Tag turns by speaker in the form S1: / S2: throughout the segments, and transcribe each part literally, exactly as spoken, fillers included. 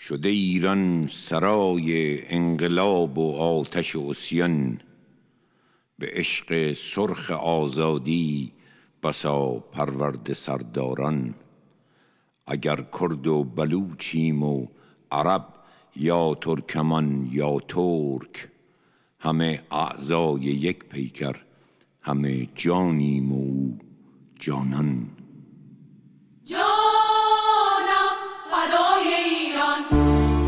S1: شده ایران سرای انقلاب و آتش عصیان، به عشق سرخ آزادی بسا پرورد سرداران. اگر کرد و بلوچیم و عرب یا ترکمان یا ترک، همه اعضای یک پیکر، همه جانیم و او جانان.
S2: جانم فدای ایران.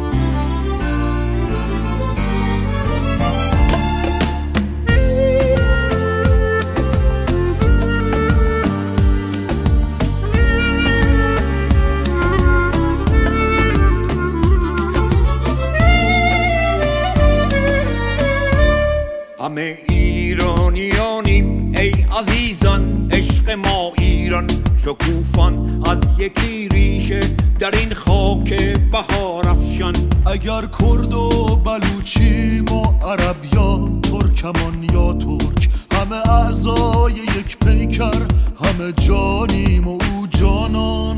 S1: همه ایرانیانیم ای عزیزان، عشق ما ایران شکوفان از یکی ریشه در این خاک بهار افشان.
S3: اگر کرد و بلوچیم و عرب یا ترکمان یا ترک، همه اعضای یک پیکر، همه جانیم و او جانان.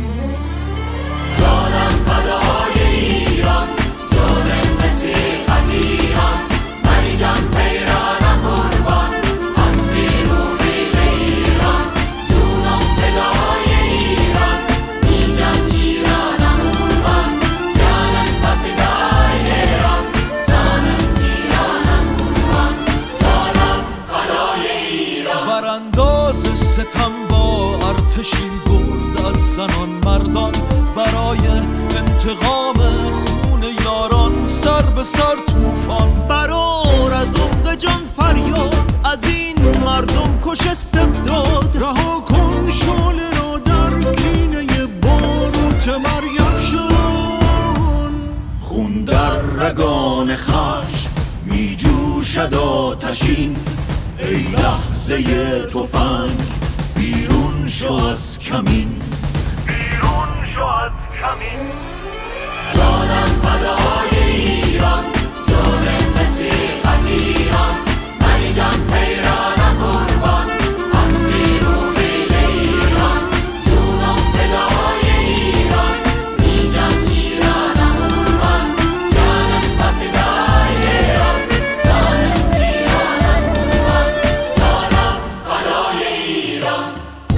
S2: جانم فدای ایران، جان مسیحت ایران، منی جان پیرانم قربان، از بیروحیل ایران. جونم فدای ایران، بی جان ایرانم قربان، جانم فدای ایران، جانم ایرانم قربان، جانم فدای ایران.
S3: برانداز ستم با ارتشی برد از زنان مردان، برای انتقام خون یاران سر به سر توفان.
S4: برار از عمق جان فریاد، از این مردم کش استبداد.
S3: رها کن شعله را در کینه باروت مریم شون.
S5: خون در رگان خشم می جوشد آتشین، ای لحظه تفنگ بیرون شو از کمین، بیرون شو از کمین.
S2: جانم فدای ایران، جان مسیحت ایران، منی جان پیرانم قربان، از بیروحیل ایران. جونم فدای ایران، بی جان ایرانم قربان، جانم فدای ایران، جانم ایرانم قربان، جانم فدای ایران.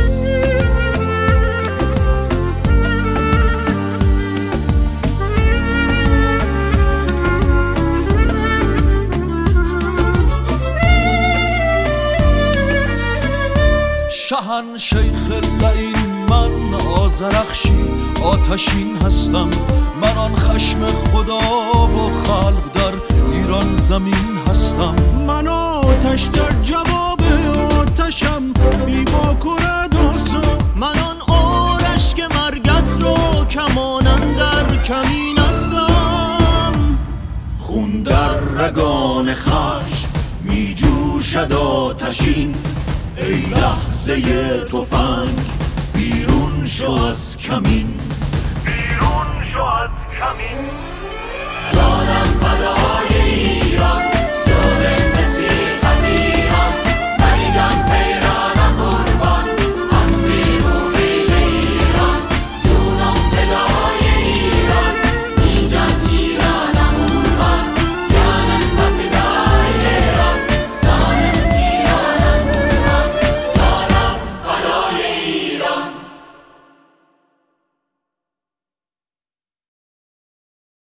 S3: شهن شیخ لعین من آذرخشی آتشین هستم، من آن خشم خدا و خلق در ایران زمین هستم. من آتش در جواب آتشم، بی باکرد آسا.
S4: من آن آرش که مرگت رو کمانم در کمین هستم.
S5: خون در رگان خشم می جوشد آتشین، ای لحظه تفنگ بیرون شو از کمین، بیرون شو از کمین.